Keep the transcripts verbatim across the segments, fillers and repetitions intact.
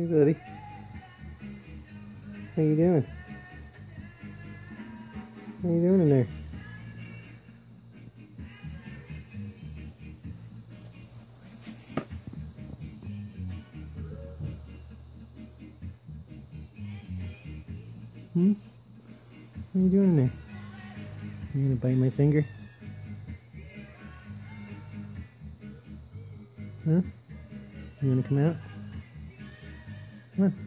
Hey, buddy. How you doing? How you doing in there? Hmm? What are you doing in there? You gonna bite my finger? Huh? You wanna come out? Come on.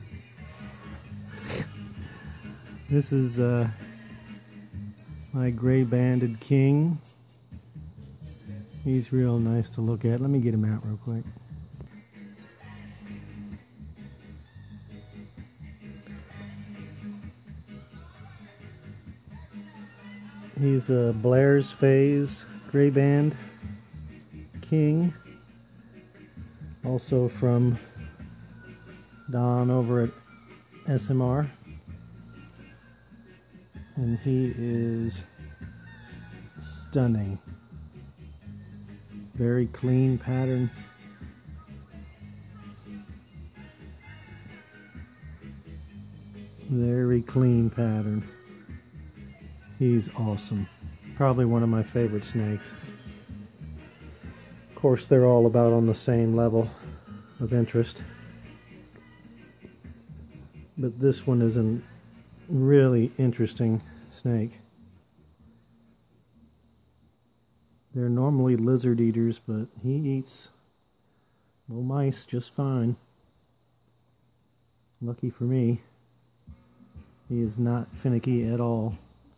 This is uh, my gray banded king. He's real nice to look at. Let me get him out real quick. He's a Blair's Phase gray band king. Also from Don over at S M R. And he is stunning. Very clean pattern. Very clean pattern. He's awesome. Probably one of my favorite snakes. Of course, they're all about on the same level of interest. But this one is a really interesting snake. They're normally lizard eaters, but he eats little mice just fine. Lucky for me, he is not finicky at all.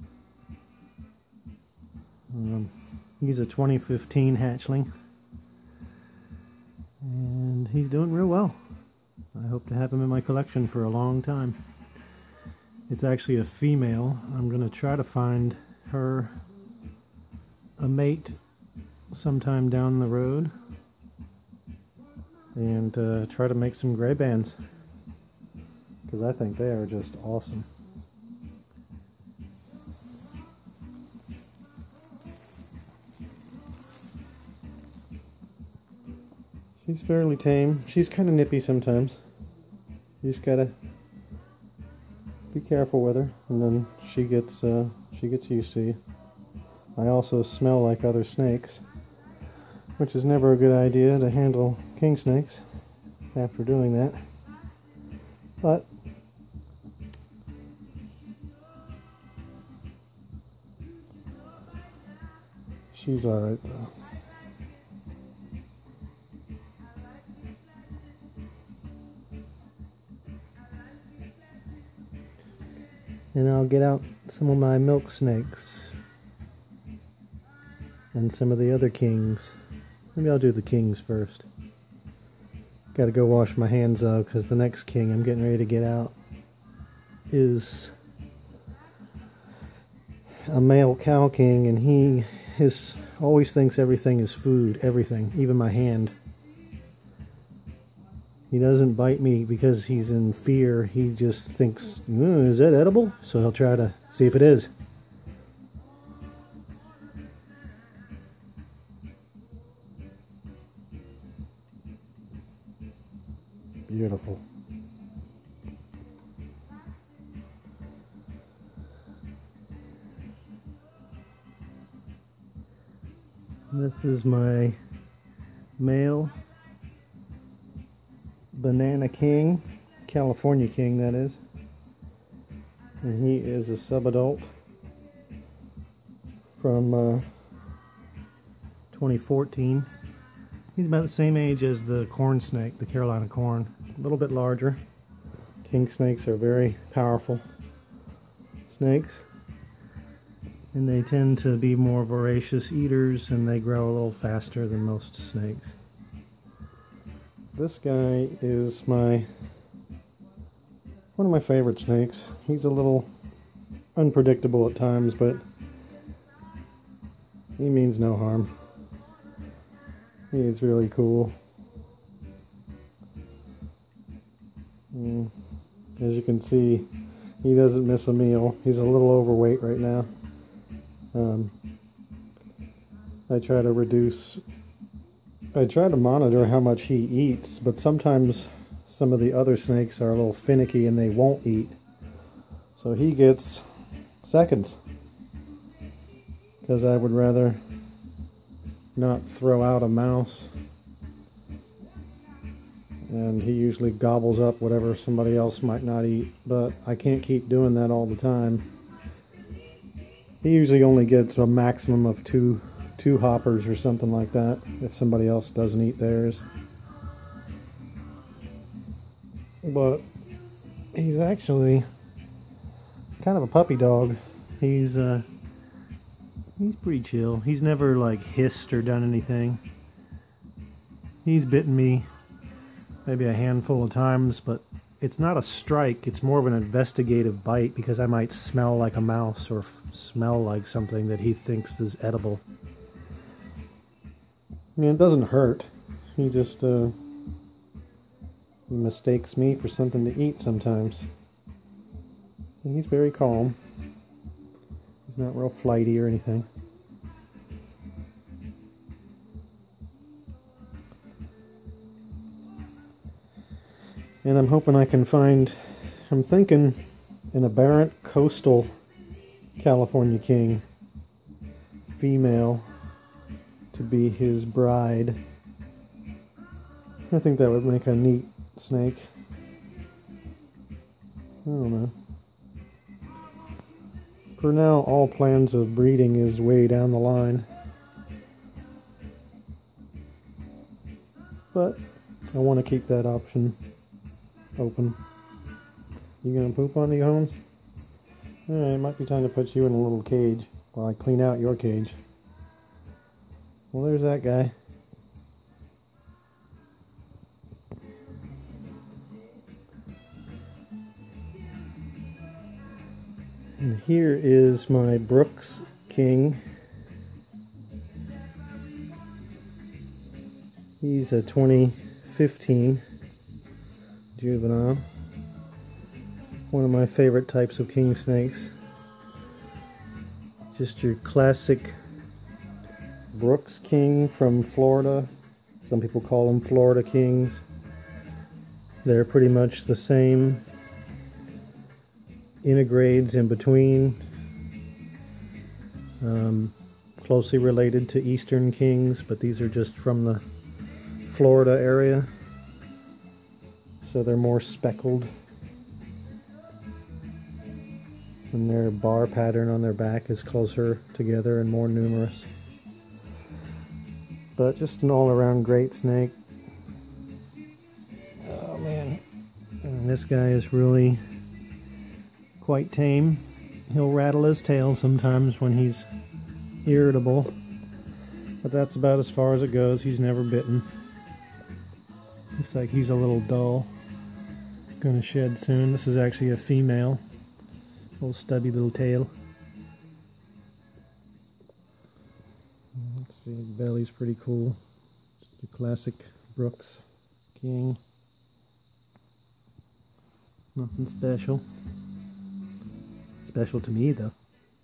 Um, he's a twenty fifteen hatchling, and he's doing real well. I hope to have him in my collection for a long time. It's actually a female. I'm going to try to find her a mate sometime down the road and uh, try to make some gray bands, because I think they are just awesome. She's fairly tame. She's kind of nippy sometimes. You just gotta be careful with her, and then she gets uh, she gets used to you. I also smell like other snakes, which is never a good idea to handle king snakes after doing that. But she's alright though. And I'll get out some of my milk snakes and some of the other kings. Maybe I'll do the kings first. Gotta go wash my hands though, because the next king I'm getting ready to get out is a male cow king, and he is always thinks everything is food, everything, even my hand. He doesn't bite me because he's in fear. He just thinks, mm, is that edible? So he'll try to see if it is. Beautiful. This is my male Banana King, California King that is, and he is a subadult from uh, twenty fourteen. He's about the same age as the corn snake, the Carolina corn, a little bit larger. King snakes are very powerful snakes, and they tend to be more voracious eaters, and they grow a little faster than most snakes. This guy is my one of my favorite snakes. He's a little unpredictable at times, but he means no harm. He is really cool. And as you can see, he doesn't miss a meal. He's a little overweight right now. Um, I try to reduce I try to monitor how much he eats, but sometimes some of the other snakes are a little finicky and they won't eat. So he gets seconds, because I would rather not throw out a mouse, and he usually gobbles up whatever somebody else might not eat, but I can't keep doing that all the time. He usually only gets a maximum of two two hoppers or something like that if somebody else doesn't eat theirs. But he's actually kind of a puppy dog. He's uh he's pretty chill. He's never like hissed or done anything. He's bitten me maybe a handful of times, but it's not a strike. It's more of an investigative bite, because I might smell like a mouse or smell like something that he thinks is edible. I mean, it doesn't hurt. He just uh, mistakes me for something to eat sometimes. And he's very calm. He's not real flighty or anything. And I'm hoping I can find, I'm thinking an aberrant coastal California king female to be his bride. I think that would make a neat snake. I don't know. For now, all plans of breeding is way down the line. But I want to keep that option open. You gonna poop on the Holmes? Alright, it might be time to put you in a little cage while I clean out your cage. Well, there's that guy. And here is my Brooks King. He's a twenty fifteen juvenile. One of my favorite types of king snakes. Just your classic Brooks King from Florida. Some people call them Florida Kings. They're pretty much the same. Intergrades in between. Um, closely related to Eastern Kings, but these are just from the Florida area. So they're more speckled. And their bar pattern on their back is closer together and more numerous. But just an all-around great snake. Oh man. And this guy is really quite tame. He'll rattle his tail sometimes when he's irritable. But that's about as far as it goes. He's never bitten. Looks like he's a little dull. Gonna shed soon. This is actually a female. Little stubby little tail. Let's see, his belly's pretty cool. Just a classic Brooks King. Nothing special. Special to me though.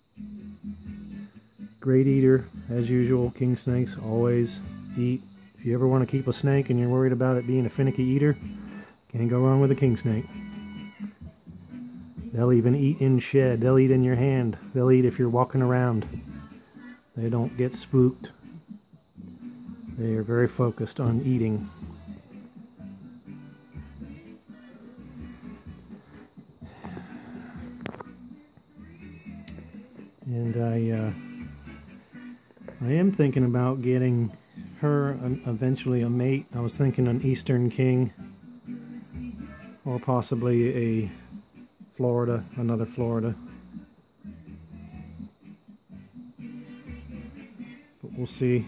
Great eater, as usual. King snakes always eat. If you ever want to keep a snake and you're worried about it being a finicky eater, can't go wrong with a king snake. They'll even eat in shed. They'll eat in your hand. They'll eat if you're walking around. They don't get spooked. They are very focused on eating. And I, uh, I am thinking about getting her an, eventually a mate. I was thinking an Eastern King, or possibly a Florida, another Florida. But we'll see.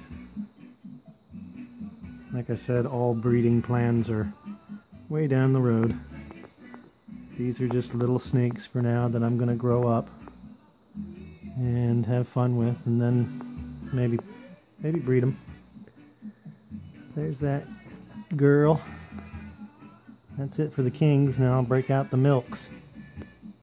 Like I said, all breeding plans are way down the road. These are just little snakes for now that I'm going to grow up and have fun with, and then maybe maybe breed them. There's that girl. That's it for the kings. Now I'll break out the milks.